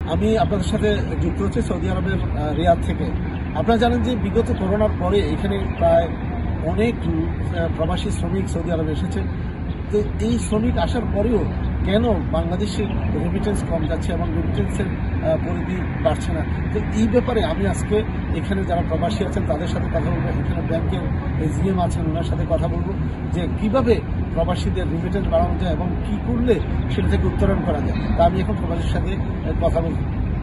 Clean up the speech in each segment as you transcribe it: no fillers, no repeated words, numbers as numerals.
আমি আপনাদের সাথে যুক্ত হচ্ছি সৌদি আরবের রিয়াদ থেকে। আপনারা জানেন যে বিগত করোনার পরে এখানে প্রায় অনেক প্রবাসী শ্রমিক সৌদি আরবে এসেছে। তো এই শ্রমিক আসার পরেও কেন বাংলাদেশের রেমিটেন্স কম যাচ্ছে এবং রেমিটেন্সের পরিধি বাড়ছে না, তো এই ব্যাপারে আমি আজকে এখানে যারা প্রবাসী আছেন তাদের সাথে কথা বলবো। এখানে ব্যাংকের জিএম আছেন, ওনার সাথে কথা বলবো যে কিভাবে প্রবাসীদের রেমিটেন্স বাড়ানো যায় এবং কি করলে সেটা থেকে উত্তরণ করা যায়। তা আমি এখন প্রবাসীর সাথে কথা বলবো।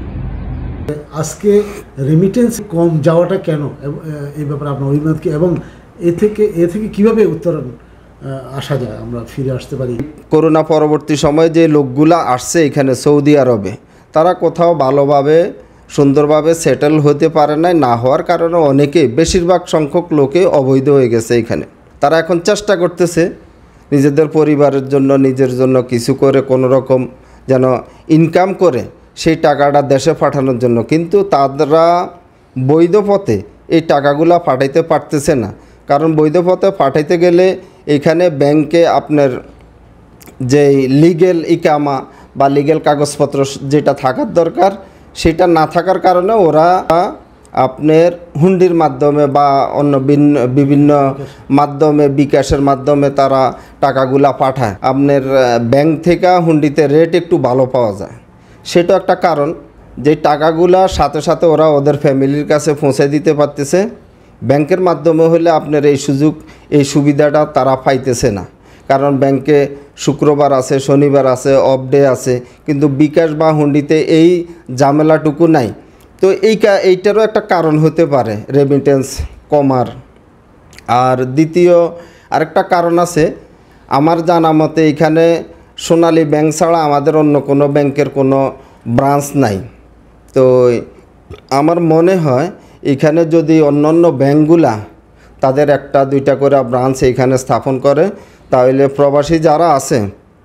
আজকে রেমিটেন্স কম যাওয়াটা কেন, এই ব্যাপারে আপনার অভিমত কি এবং এ থেকে কিভাবে উত্তরণ আসা যায়, আমরা ফিরে আসতে পারি? করোনা পরবর্তী সময়ে যে লোকগুলা আসছে এখানে সৌদি আরবে, তারা কোথাও ভালোভাবে সুন্দরভাবে সেটেল হতে পারে নাই, না হওয়ার কারণে অনেকে, বেশিরভাগ সংখ্যক লোকে অবৈধ হয়ে গেছে এখানে। তারা এখন চেষ্টা করতেছে নিজেদের পরিবারের জন্য, নিজের জন্য কিছু করে কোনো রকম যেন ইনকাম করে সেই টাকাটা দেশে পাঠানোর জন্য, কিন্তু তারা বৈধ পথে এই টাকাগুলা পাঠাইতে পারতেছে না। কারণ বৈধ পথে পাঠাইতে গেলে এখানে ব্যাংকে আপনার যে লিগেল ইকামা বা লিগেল কাগজপত্র যেটা থাকার দরকার সেটা না থাকার কারণে ওরা আপনার হুন্ডির মাধ্যমে বা অন্য বিভিন্ন মাধ্যমে, বিকাশের মাধ্যমে তারা টাকাগুলা পাঠায়। আপনার ব্যাংক থেকে হুন্ডিতে রেট একটু ভালো পাওয়া যায়, সেটা একটা কারণ। যে টাকাগুলা সাথে সাথে ওরা ওদের ফ্যামিলির কাছে পৌঁছে দিতে পারতেছে। ব্যাংকের মাধ্যমে হলে আপনার এই সুবিধাটা তারা পাইতেছে না, কারণ ব্যাংকে শুক্রবার আছে, শনিবার আছে, অফ ডে আছে, কিন্তু বিকাশ বা হুন্ডিতে এই ঝামেলাটুকু নাই। তো এইটারও একটা কারণ হতে পারে রেমিটেন্স কমার। আর দ্বিতীয় আরেকটা কারণ আছে, আমার জানা মতে এখানে সোনালী ব্যাংক ছাড়া আমাদের অন্য কোনো ব্যাংকের কোনো ব্রাঞ্চ নাই। তো আমার মনে হয় এখানে যদি অন্যান্য ব্যাংকগুলা তাদের একটা দুইটা করে ব্রাঞ্চ এখানে স্থাপন করে, তাহলে প্রবাসী যারা আছে,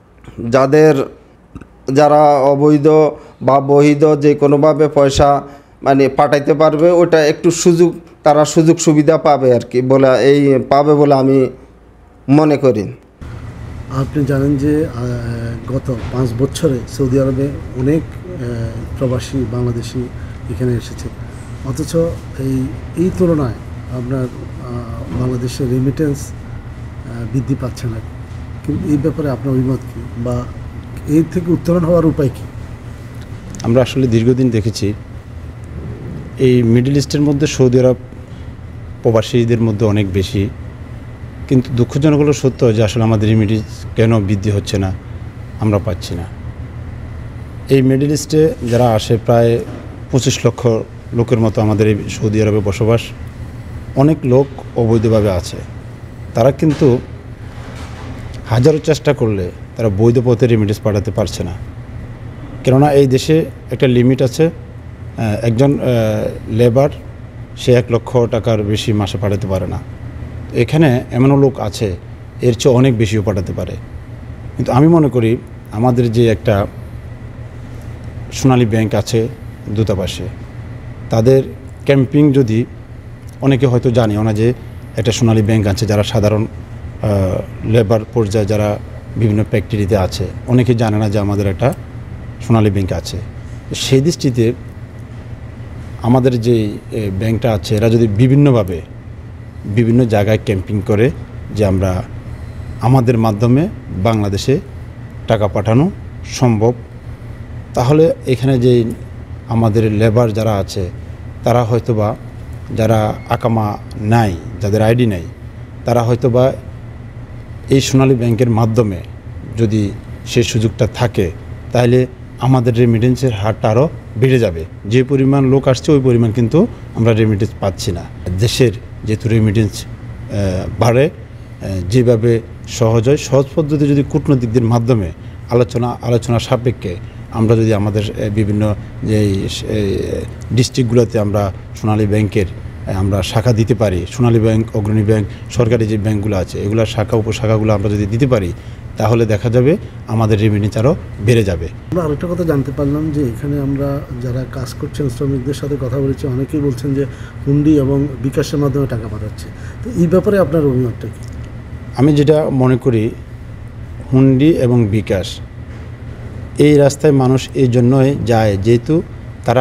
যারা অবৈধ বা বৈধ যে কোনোভাবে পয়সা পাঠাইতে পারবে, ওটা একটু তারা সুযোগ সুবিধা পাবে আর কি পাবে বলে আমি মনে করি। আপনি জানেন যে গত 5 বছরে সৌদি আরবে অনেক প্রবাসী বাংলাদেশি এখানে এসেছে, অথচ এই তুলনায় আপনার বাংলাদেশের রেমিটেন্স বৃদ্ধি পাচ্ছে না। কিন্তু এই ব্যাপারে আপনার অভিমত কী, বা এই থেকে উত্তরণ হওয়ার উপায় কী? আমরা আসলে দীর্ঘদিন দেখেছি এই মিডল ইস্টের মধ্যে সৌদি আরব প্রবাসীদের মধ্যে অনেক বেশি, কিন্তু দুঃখজনক হলো সত্য যে আসলে আমাদের রেমিটেন্স কেন বৃদ্ধি হচ্ছে না, আমরা পাচ্ছি না। এই মিডল ইস্টে যারা আসে প্রায় 25 লক্ষ লোকের মতো আমাদের এই সৌদি আরবে বসবাস। অনেক লোক অবৈধভাবে আছে, তারা কিন্তু হাজারো চেষ্টা করলে তারা বৈধ পথে রেমিটেন্স পাঠাতে পারছে না। কেননা এই দেশে একটা লিমিট আছে, একজন লেবার সে 1 লক্ষ টাকার বেশি মাসে পাঠাতে পারে না। এখানে এমনও লোক আছে এর চেয়ে অনেক বেশিও পাঠাতে পারে। কিন্তু আমি মনে করি আমাদের যে একটা সোনালী ব্যাংক আছে দূতাবাসে, তাদের ক্যাম্পিং যদি, অনেকে হয়তো জানে না যে একটা সোনালী ব্যাংক আছে, যারা সাধারণ লেবার পর্যায়ে যারা বিভিন্ন ফ্যাক্টরিতে আছে, অনেকে জানে না যে আমাদের একটা সোনালী ব্যাংক আছে। সেই দৃষ্টিতে আমাদের যে ব্যাংকটা আছে, এরা যদি বিভিন্নভাবে বিভিন্ন জায়গায় ক্যাম্পিং করে যে আমরা আমাদের মাধ্যমে বাংলাদেশে টাকা পাঠানো সম্ভব, তাহলে এখানে যে আমাদের লেবার যারা আছে তারা হয়তোবা, যারা আকামা নাই, যাদের আইডি নাই, তারা হয়তোবা এই সোনালী ব্যাংকের মাধ্যমে যদি সেই সুযোগটা থাকে, তাহলে আমাদের রেমিটেন্সের হারটা আরও বেড়ে যাবে। যে পরিমাণ লোক আসছে ওই পরিমাণ কিন্তু আমরা রেমিটেন্স পাচ্ছি না। দেশের যেহেতু রেমিটেন্স বাড়ে, যেভাবে সহজ হয়, সহজ পদ্ধতি যদি কূটনৈতিকদের মাধ্যমে আলোচনা সাপেক্ষে আমরা যদি আমাদের বিভিন্ন যে ডিস্ট্রিক্টগুলোতে আমরা সোনালী ব্যাংকের আমরা শাখা দিতে পারি, সোনালী ব্যাংক, অগ্রণী ব্যাংক, সরকারি যে ব্যাংকগুলো আছে এগুলোর শাখা উপশাখাগুলো আমরা যদি দিতে পারি, তাহলে দেখা যাবে আমাদের রেমিটেন্স আরও বেড়ে যাবে। আমরা আরেকটা কথা জানতে পারলাম যে এখানে আমরা যারা কাজ করছেন শ্রমিকদের সাথে কথা বলেছি, অনেকেই বলছেন যে হুন্ডি এবং বিকাশের মাধ্যমে টাকা পাঠাচ্ছে। তো এই ব্যাপারে আপনার অভিমতটা কি? আমি যেটা মনে করি, হুন্ডি এবং বিকাশ এই রাস্তায় মানুষ এই জন্যই যায় যেহেতু তারা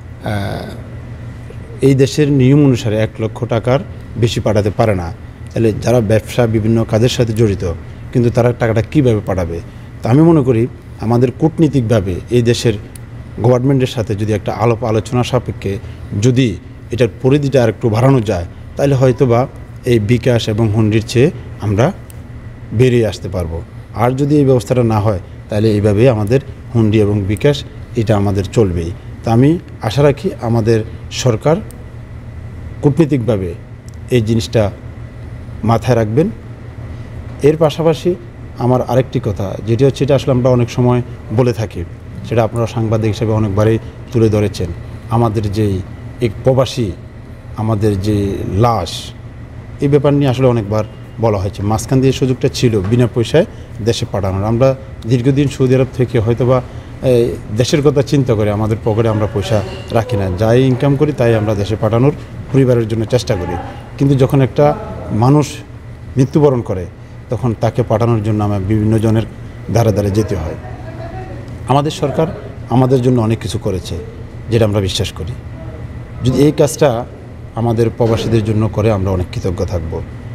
এই দেশের নিয়ম অনুসারে 1 লক্ষ টাকার বেশি পাঠাতে পারে না। তাহলে যারা ব্যবসা বিভিন্ন কাজের সাথে জড়িত, কিন্তু তারা টাকাটা কীভাবে পাঠাবে? তো আমি মনে করি আমাদের কূটনীতিকভাবে এই দেশের গভর্নমেন্টের সাথে যদি একটা আলোচনা সাপেক্ষে যদি এটার পরিধিটা আর একটু বাড়ানো যায়, তাহলে হয়তো বা এই বিকাশ এবং হুন্ডির চেয়ে আমরা বেরিয়ে আসতে পারবো। আর যদি এই ব্যবস্থাটা না হয়, তাহলে এইভাবেই আমাদের হুন্ডি এবং বিকাশ এটা আমাদের চলবেই। তা আমি আশা রাখি আমাদের সরকার কূটনীতিকভাবে এই জিনিসটা মাথায় রাখবেন। এর পাশাপাশি আমার আরেকটি কথা যেটি হচ্ছে, এটা আসলে আমরা অনেক সময় বলে থাকি, সেটা আপনারা সাংবাদিক হিসেবে অনেকবারই তুলে ধরেছেন, আমাদের যেই এক প্রবাসী আমাদের যে লাশ, এই ব্যাপার নিয়ে আসলে অনেকবার বলা হয়েছে। মাঝখান দিয়ে সুযোগটা ছিল বিনা পয়সায় দেশে পাঠানোর। আমরা দীর্ঘদিন সৌদি আরব থেকে হয়তোবা দেশের কথা চিন্তা করে আমাদের পকেটে আমরা পয়সা রাখি না, যাই ইনকাম করি তাই আমরা দেশে পাঠানোর পরিবারের জন্য চেষ্টা করি। কিন্তু যখন একটা মানুষ মৃত্যুবরণ করে, তখন তাকে পাঠানোর জন্য আমার বিভিন্ন জনের ধারে ধারে যেতে হয়। আমাদের সরকার আমাদের জন্য অনেক কিছু করেছে, যেটা আমরা বিশ্বাস করি। যদি এই কাজটা আমাদের প্রবাসীদের জন্য করে, আমরা অনেক কৃতজ্ঞ থাকব।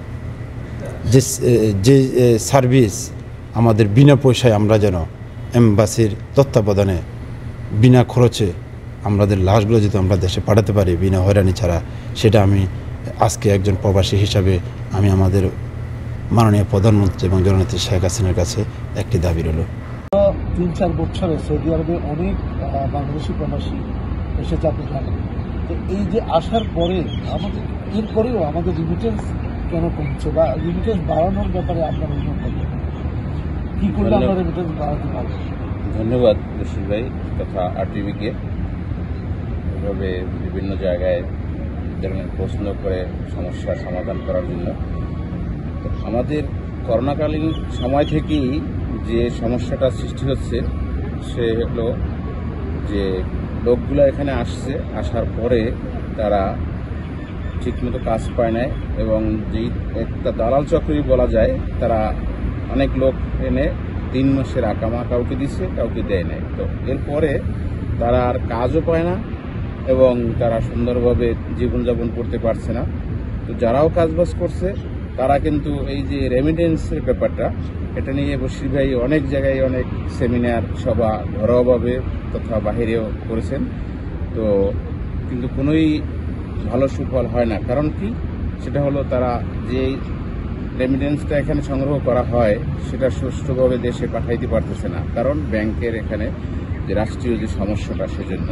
যে সার্ভিস আমাদের বিনা পয়সায় আমরা যেন এম্বাসির তত্ত্বাবধানে বিনা খরচে আমাদের লাশগুলো যদি আমরা দেশে পাঠাতে পারি বিনা হয়রানি ছাড়া, সেটা আমি আজকে একজন প্রবাসী হিসাবে আমি আমাদের মাননীয় প্রধানমন্ত্রী এবং জননেত্রী শেখ হাসিনার কাছে একটি দাবি রইল। 3-4 বছরে সৌদি আরবে অনেক বাংলাদেশি প্রবাসী এসেছে, আপনি জানেন। তো এই যে আসার পরে আমাদের এরপরেও আমাদের রিমিটেন্স কেন কমছে, বা রিমিটেন্স বাড়ানোর ব্যাপারে আপনার অনুভব করবেন কি করলে আমরা রিমিটেন্স বাড়াতে পারবো? ধন্যবাদ রশিদ ভাই তথা RTVকে এভাবে বিভিন্ন জায়গায় ধরনের প্রশ্ন করে সমস্যার সমাধান করার জন্য। আমাদের করোনাকালীন সময় থেকেই যে সমস্যাটা সৃষ্টি হচ্ছে, সে হলো যে লোকগুলো এখানে আসছে, আসার পরে তারা ঠিকমতো কাজ পায় না, এবং যেই একটা দালাল চক্রই বলা যায়, তারা অনেক লোক এনে 3 মাসের আকামা কাউকে দিচ্ছে, কাউকে দেয় নাই। তো এরপরে তারা আর কাজও পায় না এবং তারা সুন্দরভাবে জীবনযাপন করতে পারছে না। তো যারাও কাজবাজ করছে তারা কিন্তু এই যে রেমিটেন্সের ব্যাপারটা, এটা নিয়ে বশির ভাই অনেক জায়গায় অনেক সেমিনার সভা ঘরোয়াভাবে তথা বাহিরেও করেছেন। তো কিন্তু কোনোই ভালো সুফল হয় না। কারণ কি? সেটা হলো তারা যে রেমিটেন্সটা এখানে সংগ্রহ করা হয় সেটা সুষ্ঠুভাবে দেশে পাঠাইতে পারতেছে না, কারণ ব্যাংকের এখানে যে রাষ্ট্রীয় যে সমস্যাটা, সেজন্য।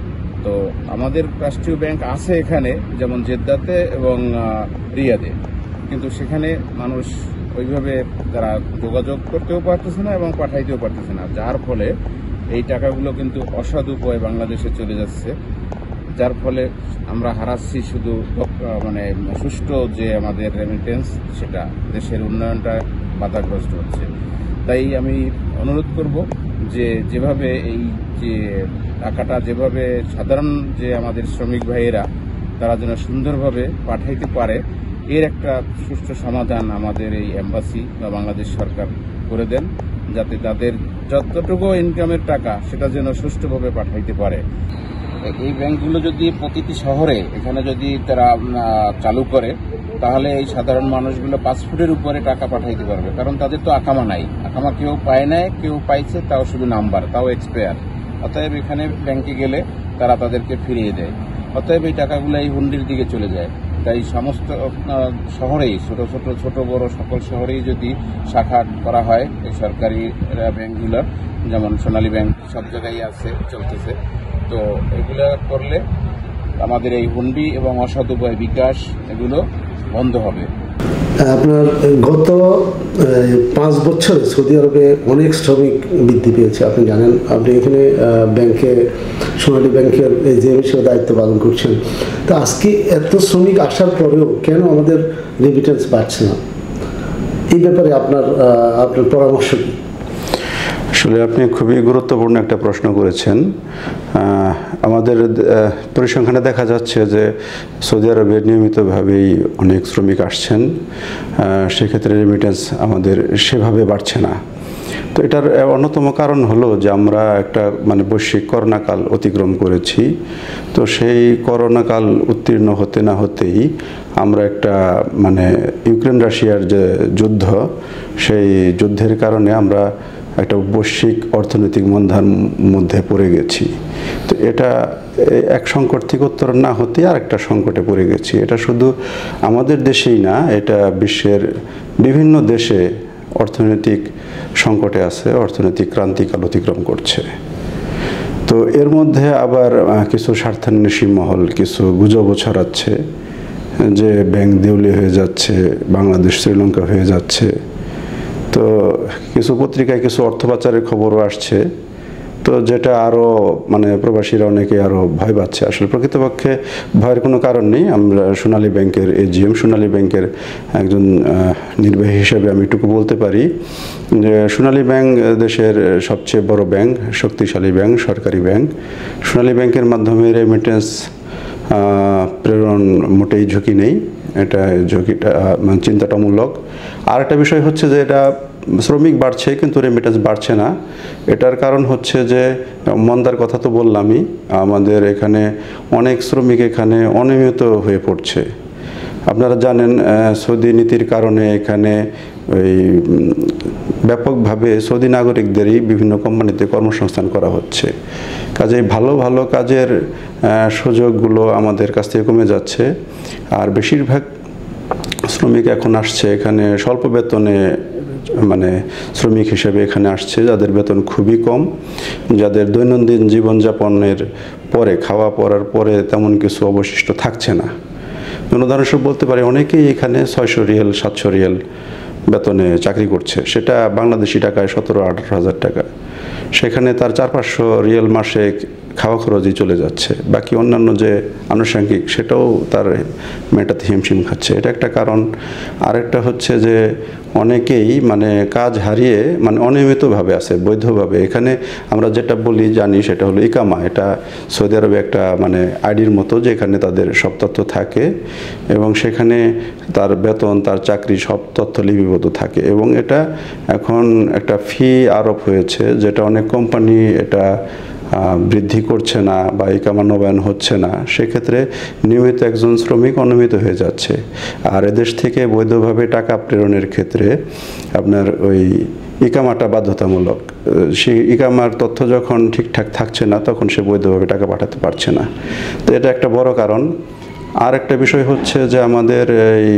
তো আমাদের রাষ্ট্রীয় ব্যাংক আছে এখানে, যেমন জেদ্দাতে এবং রিয়াদে, কিন্তু সেখানে মানুষ ওইভাবে তারা যোগাযোগ করতেও পারতেছে না এবং পাঠাইতেও পারতেছে না, যার ফলে এই টাকাগুলো কিন্তু অসাধু উপায়ে বাংলাদেশে চলে যাচ্ছে, যার ফলে আমরা হারাচ্ছি শুধু মানে সুষ্ঠু যে আমাদের রেমিটেন্স, সেটা দেশের উন্নয়নটা বাধাগ্রস্ত হচ্ছে। তাই আমি অনুরোধ করব যে যেভাবে এই যে টাকাটা যেভাবে সাধারণ যে আমাদের শ্রমিক ভাইয়েরা তারা যেন সুন্দরভাবে পাঠাইতে পারে, এর একটা সুষ্ঠু সমাধান আমাদের এই এম্বাসি বা বাংলাদেশ সরকার করে দেন, যাতে তাদের যতটুকু ইনকামের টাকা সেটা যেন সুষ্ঠুভাবে পাঠাইতে পারে। এই ব্যাংকগুলো যদি প্রতিটি শহরে এখানে যদি তারা চালু করে, তাহলে এই সাধারণ মানুষগুলো 5 ফুটের উপরে টাকা পাঠাইতে পারবে, কারণ তাদের তো আকামা নাই। আকামা কেউ পায় নাই, কেউ পাইছে তাও শুধু নাম্বার, তাও এক্সপায়ার। অতএব এখানে ব্যাংকে গেলে তারা তাদেরকে ফিরিয়ে দেয়, অতএব এই টাকাগুলো এই হুন্ডির দিকে চলে যায়। তাই সমস্ত শহরেই ছোট বড় সকল শহরেই যদি শাখা করা হয় এই সরকারি ব্যাংকগুলোর, যেমন সোনালী ব্যাংক সব জায়গায় আছে, চলতেছে, তো এগুলো করলে আমাদের এই হুন্ডি এবং অসাধু উপায় বিকাশ এগুলো বন্ধ হবে। আপনার গত 5 বছরে সৌদি আরবে অনেক শ্রমিক বৃদ্ধি পেয়েছে, আপনি জানেন। আপনি এখানে ব্যাংকে, সোনালী ব্যাংকের যে হিসেবে দায়িত্ব পালন করছেন। তো আজকে এত শ্রমিক আসার পরেও কেন আমাদের রেমিটেন্স বাড়ছে না? এই ব্যাপারে আপনার পরামর্শ কি? আসলে আপনি খুবই গুরুত্বপূর্ণ একটা প্রশ্ন করেছেন। আমাদের পরিসংখ্যানে দেখা যাচ্ছে যে সৌদি আরবে নিয়মিতভাবেই অনেক শ্রমিক আসছেন, সেক্ষেত্রে রেমিটেন্স আমাদের সেভাবে বাড়ছে না। তো এটার অন্যতম কারণ হলো যে আমরা একটা মানে বৈশ্বিক করোনাকাল অতিক্রম করেছি। তো সেই করোনাকাল উত্তীর্ণ হতে না হতেই আমরা একটা মানে ইউক্রেন রাশিয়ার যে যুদ্ধ, সেই যুদ্ধের কারণে আমরা একটা বৈশ্বিক অর্থনৈতিক মন্দার মধ্যে পড়ে গেছি। তো এটা এক সংকট থেকে উত্তরণ না হতে আর একটা সংকটে পড়ে গেছি। এটা শুধু আমাদের দেশেই না, এটা বিশ্বের বিভিন্ন দেশে অর্থনৈতিক সংকটে আছে, অর্থনৈতিক ক্রান্তিকাল অতিক্রম করছে। তো এর মধ্যে আবার কিছু স্বার্থান্বেষী মহল কিছু গুজবও ছড়াচ্ছে যে ব্যাংক দেউলিয়া হয়ে যাচ্ছে, বাংলাদেশ শ্রীলঙ্কা হয়ে যাচ্ছে। তো কিছু পত্রিকায় কিছু অর্থ পাচারের খবরও আসছে। তো যেটা আরও মানে প্রবাসীরা অনেকে আরও ভয় পাচ্ছে। আসলে প্রকৃতপক্ষে ভয়ের কোনো কারণ নেই। আমরা সোনালী ব্যাংকের এজিএম, সোনালী ব্যাংকের একজন নির্বাহী হিসেবে আমি এটুকু বলতে পারি যে সোনালী ব্যাংক দেশের সবচেয়ে বড় ব্যাংক, শক্তিশালী ব্যাংক, সরকারি ব্যাংক। সোনালী ব্যাংকের মাধ্যমে রেমিটেন্স প্রেরণ মোটেই ঝুঁকি নেই, এটা ঝুঁকিটা মানে চিন্তাটামূলক। আর একটা বিষয় হচ্ছে যে এটা শ্রমিক বাড়ছে কিন্তু রেমিটেন্স বাড়ছে না। এটার কারণ হচ্ছে যে মন্দার কথা তো বললামই, আমাদের এখানে অনেক শ্রমিক এখানে অনিয়মিত হয়ে পড়ছে। আপনারা জানেন সৌদি নীতির কারণে এখানে ওই ব্যাপকভাবে সৌদি নাগরিকদেরই বিভিন্ন কোম্পানিতে কর্মসংস্থান করা হচ্ছে। কাজেই ভালো ভালো কাজের সুযোগগুলো আমাদের কাছ থেকে কমে যাচ্ছে। আর বেশিরভাগ শ্রমিক এখন আসছে এখানে স্বল্প বেতনে, মানে শ্রমিক হিসেবে এখানে আসছে যাদের বেতন খুবই কম, যাদের দৈনন্দিন জীবনযাপনের পরে খাওয়া পড়ার পরে তেমন কিছু অবশিষ্ট থাকছে না। উদাহরণস্বরূপ বলতে পারি অনেকেই এখানে 600 রিয়াল 700 রিয়াল বেতনে চাকরি করছে, সেটা বাংলাদেশি টাকায় 17-18 হাজার টাকা। সেখানে তার 400-500 রিয়াল মাসে খাওয়া খরচই চলে যাচ্ছে, বাকি অন্যান্য যে আনুষঙ্গিক সেটাও তার মেটাতে হিমশিম খাচ্ছে। এটা একটা কারণ। আরেকটা হচ্ছে যে অনেকেই মানে কাজ হারিয়ে মানে অনিয়মিতভাবে আছে, বৈধভাবে। এখানে আমরা যেটা বলি জানি সেটা হলো ইকামা। এটা সৌদি আরবে একটা মানে আইডির মতো, যে এখানে তাদের সব তথ্য থাকে এবং সেখানে তার বেতন, তার চাকরি সব তথ্য লিপিবদ্ধ থাকে। এবং এটা এখন একটা ফি আরোপ হয়েছে, যেটা অনেক কোম্পানি এটা বৃদ্ধি করছে না বা ইকামা নবায়ন হচ্ছে না। সেক্ষেত্রে নিয়মিত একজন শ্রমিক অনিয়মিত হয়ে যাচ্ছে। আর এদেশ থেকে বৈধভাবে টাকা প্রেরণের ক্ষেত্রে আপনার ওই ইকামাটা বাধ্যতামূলক। সেই ইকামার তথ্য যখন ঠিকঠাক থাকছে না তখন সে বৈধভাবে টাকা পাঠাতে পারছে না। তো এটা একটা বড় কারণ। আর একটা বিষয় হচ্ছে যে আমাদের এই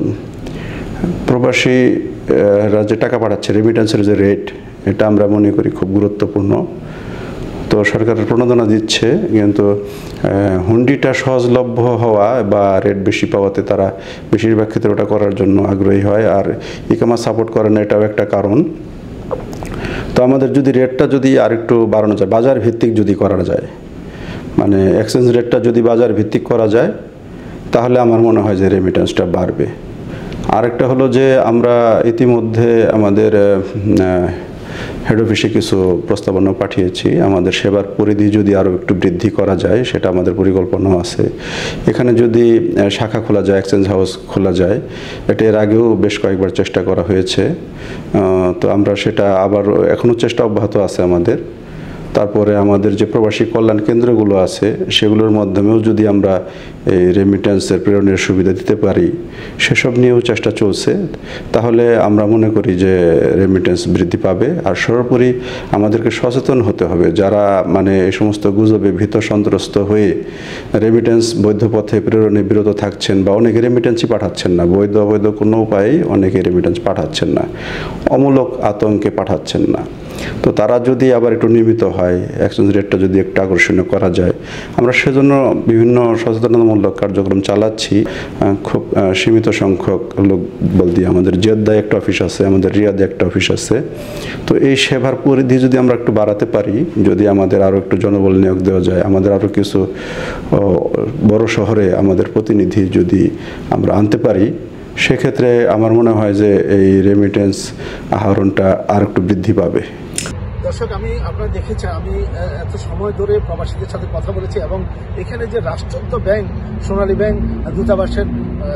প্রবাসীরা যে টাকা পাঠাচ্ছে, রেমিটেন্সের যে রেট, এটা আমরা মনে করি খুব গুরুত্বপূর্ণ। তো সরকারের প্রণোদনা দিচ্ছে, কিন্তু হুন্ডিটা সহজলভ্য হওয়া বা রেট বেশি পাওয়াতে তারা বেশিরভাগ ক্ষেত্রে ওটা করার জন্য আগ্রহী হয়। আর ইকামা সাপোর্ট করে না, এটাও একটা কারণ। তো আমাদের যদি রেটটা যদি আরেকটু বাড়ানো যায়, বাজার ভিত্তিক যদি করা যায়, মানে এক্সচেঞ্জ রেটটা যদি বাজার ভিত্তিক করা যায়, তাহলে আমার মনে হয় যে রেমিটেন্সটা বাড়বে। আরেকটা হলো যে আমরা ইতিমধ্যে আমাদের হেড অফিসে কিছু প্রস্তাবনা পাঠিয়েছি। আমাদের সেবার পরিধি যদি আরও একটু বৃদ্ধি করা যায়, সেটা আমাদের পরিকল্পনাও আছে। এখানে যদি শাখা খোলা যায়, এক্সচেঞ্জ হাউস খোলা যায়, এটা এর আগেও বেশ কয়েকবার চেষ্টা করা হয়েছে। তো আমরা সেটা আবার এখনও চেষ্টা অব্যাহত আছে আমাদের। তারপরে আমাদের যে প্রবাসী কল্যাণ কেন্দ্রগুলো আছে সেগুলোর মাধ্যমেও যদি আমরা এই রেমিটেন্সের প্রেরণের সুবিধা দিতে পারি, সেসব নিয়েও চেষ্টা চলছে। তাহলে আমরা মনে করি যে রেমিটেন্স বৃদ্ধি পাবে। আর সর্বোপরি আমাদেরকে সচেতন হতে হবে, যারা মানে এই সমস্ত গুজবে ভীত সন্ত্রস্ত হয়ে রেমিটেন্স বৈধ পথে প্রেরণে বিরত থাকছেন বা অনেকে রেমিটেন্সই পাঠাচ্ছেন না, বৈধ অবৈধ কোনো উপায়েই অনেকে রেমিটেন্স পাঠাচ্ছেন না, অমূলক আতঙ্কে পাঠাচ্ছেন না। তো তারা যদি আবার একটু নিয়মিত হয়, এক্সচেঞ্জ রেটটা যদি একটু আকর্ষণীয় করা যায়, আমরা সেজন্য বিভিন্ন সচেতনতামূলক কার্যক্রম চালাচ্ছি। খুব সীমিত সংখ্যক লোক বলতে আমাদের জেদ্দায় একটা অফিস আছে, আমাদের রিয়াদে একটা অফিস আছে। তো এই সেবার পরিধি যদি আমরা একটু বাড়াতে পারি, যদি আমাদের আরও একটু জনবল নিয়োগ দেওয়া যায়, আমাদের আরও কিছু বড় শহরে আমাদের প্রতিনিধি যদি আমরা আনতে পারি, সেক্ষেত্রে আমার মনে হয় যে এই রেমিটেন্স আহরণটা আর একটু বৃদ্ধি পাবে। দর্শক, আমি আপনারা দেখেছেন, আমি এত সময় ধরে প্রবাসীদের সাথে কথা বলেছি এবং এখানে যে রাষ্ট্রায়ত্ত ব্যাংক সোনালী ব্যাংক দূতাবাসের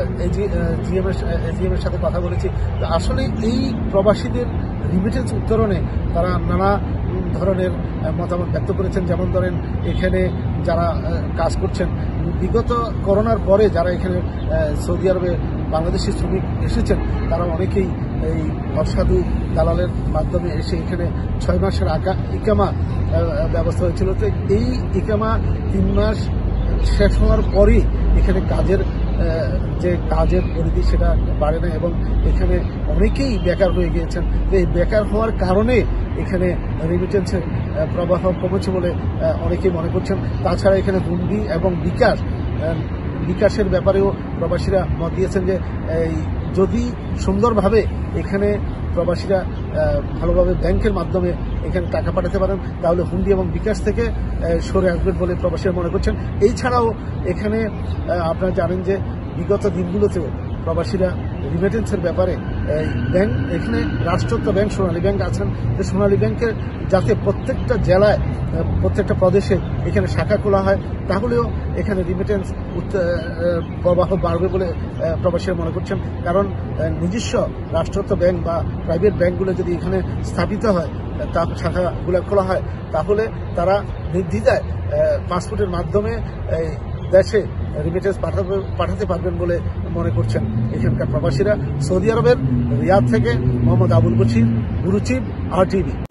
এজিএম এর সাথে কথা বলেছি। আসলে এই প্রবাসীদের রিমিটেন্স উত্তরণে তারা নানা ধরনের মতামত ব্যক্ত করেছেন। যেমন ধরেন, এখানে যারা কাজ করছেন, বিগত করোনার পরে যারা এখানে সৌদি আরবে বাংলাদেশি শ্রমিক এসেছেন, তারা অনেকেই এই অসাধু দালালের মাধ্যমে এসে এখানে 6 মাসের ইকামা ব্যবস্থা হয়েছিল। তো এই ইকামা 3 মাস শেষ হওয়ার পরই এখানে কাজের পরিধি সেটা বাড়ে না এবং এখানে অনেকেই বেকার হয়ে গিয়েছেন। তো এই বেকার হওয়ার কারণে এখানে রেমিটেন্সের প্রবাহ কমেছে বলে অনেকেই মনে করছেন। তাছাড়া এখানে হুন্ডি এবং বিকাশের ব্যাপারেও প্রবাসীরা মত দিয়েছেন যে যদি সুন্দরভাবে এখানে প্রবাসীরা ভালোভাবে ব্যাংকের মাধ্যমে এখানে টাকা পাঠাতে পারেন, তাহলে হুন্ডি এবং বিকাশ থেকে সরে আসবেন বলে প্রবাসীরা মনে করছেন। এছাড়াও এখানে আপনারা জানেন যে বিগত দিনগুলোতেও প্রবাসীরা রিমিটেন্সের ব্যাপারে ব্যাংক, এখানে রাষ্ট্রায়ত্ত ব্যাংক সোনালী ব্যাংক আছেন, যে সোনালী ব্যাংকের যাতে প্রত্যেকটা জেলায় প্রত্যেকটা প্রদেশে এখানে শাখা খোলা হয়, তাহলেও এখানে রিমিটেন্স প্রবাহ বাড়বে বলে প্রবাসীরা মনে করছেন। কারণ নিজস্ব রাষ্ট্রায়ত্ত ব্যাংক বা প্রাইভেট ব্যাংকগুলো যদি এখানে স্থাপিত হয়, তা শাখাগুলো খোলা হয়, তাহলে তারা নির্দ্বিধায় পাসপোর্টের মাধ্যমে দেশে রিমিটেন্স পাঠাতে পারবেন বলে মনে করছেন এখানকার প্রবাসীরা। সৌদি আরবের রিয়াদ থেকে মোহাম্মদ আবুল বশির, গুরুচিব, RTV।